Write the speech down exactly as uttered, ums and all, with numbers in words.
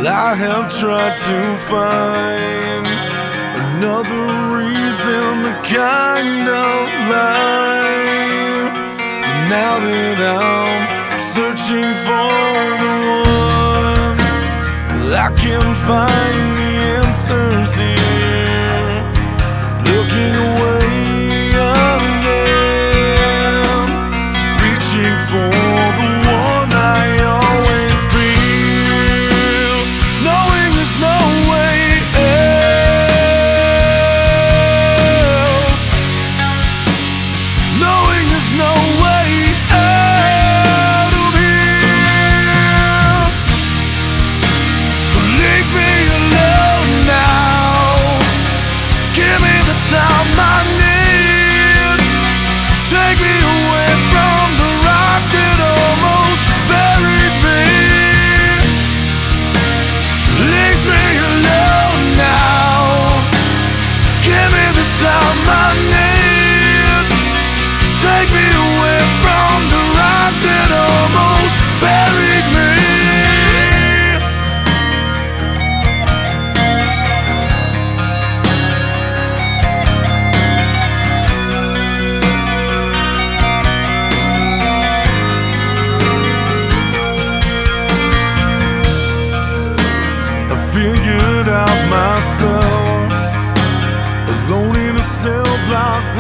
I have tried to find another reason to kind of life. So now that I'm searching for the one, I can find the answers here, looking away again, reaching for the one I always feel, knowing there's no way out, knowing there's no way out of here. So leave me alone now, give me the time I need, take me away from the rock that almost buried me. Leave me alone now, give me the time I need, take me away from the rock that almost buried me. Figured out myself, alone in a cell block